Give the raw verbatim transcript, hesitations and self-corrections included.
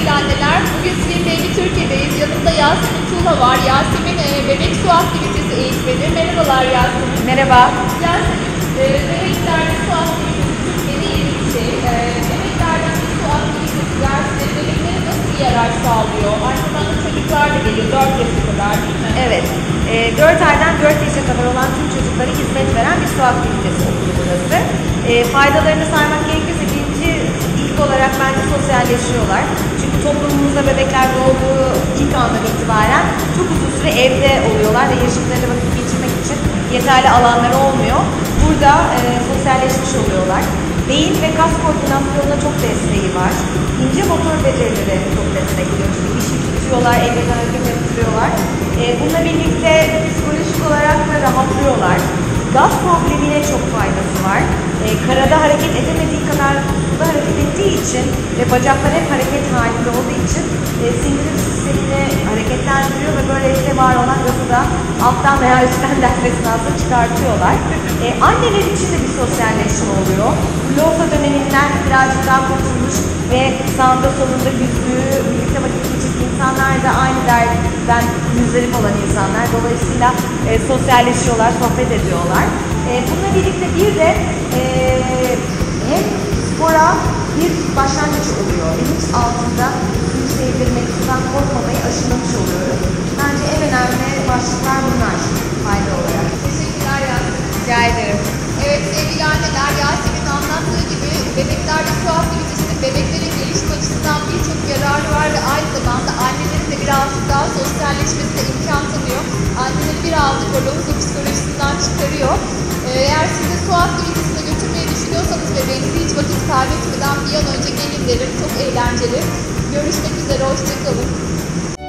sevgili anneler. Bugün Swim Baby Türkiye'deyiz. Yanımda Yasemin Tuğla var. Yasemin e, bebek su aktivitesi eğitmeni. Merhabalar Yasemin. Merhaba. Yasemin, e, bebeklerde su aktivitesi Türkiye'de yeni bir şey. E, bebeklerde su aktivitesi dersleri bebeklere nasıl yarar sağlıyor? Aynı zamanda çocuklar da geliyor. dört yaşa kadar değil mi? Evet. E, dört aydan dört yaşa kadar olan tüm çocuklara hizmet veren bir su aktivitesi okulu burası. E, faydalarını saymak gerekirse birinci ilk olarak bence sosyalleşiyorlar. Çünkü toplumumuzda bebekler doğduğu ilk andan itibaren çok uzun süre evde oluyorlar ve yaşıtlarıyla vakit geçirmek için yeterli alanları olmuyor. Burada e, sosyalleşmiş oluyorlar. Beyin ve kas koordinasyonuna çok desteği var. İnce motor becerileri çok destekliyor. Çünkü iş tutuyorlar, ellerine hareket ettiriyorlar. E, bununla birlikte psikolojik olarak da rahatlıyorlar. Gaz problemine çok faydası var. E, karada hareket edemediği kadar suda hareket ettiği için ve bacaklar hep hareket halinde olduğu için e, sindirim sistemini hareketlendiriyor ve böylelikle var olan gazı da alttan veya üstten dersesini aslında çıkartıyorlar. E, anneler için de bir sosyalleşme oluyor. Lofa döneminden birazcık daha kurtulmuş ve sağında solunda yüzdüğü, birlikte vakit geçirdiği insanlar da aynı dertten müzdarip olan insanlar. Dolayısıyla e, sosyalleşiyorlar, sohbet ediyorlar. E, bununla birlikte bir de e, hem spora bir başlangıç oluyor. Bilinç altında suyu sevdirmek, sudan korkmamayı aşılamış oluyoruz. Bence en önemli başlıklar bunlar fayda olarak. Teşekkürler Yasemin. Rica ederim. Evet sevgili anneler, Yasemin'in anlattığı gibi bebeklerde su aktivitesinin bebeklerin gelişim açısından birçok yararı var ve aynı zamanda annelerin de birazcık daha sosyalleşmesine imkan tanıyor. Anneleri birazcık o lohusa psikolojisinden çıkarıyor. Ee, eğer siz de su aktivitesine götürmeyi düşünüyorsanız bebeğinizi hiç vakit kaybetmeden bir an önce gelin derim. Çok eğlenceli. Görüşmek üzere, hoşçakalın.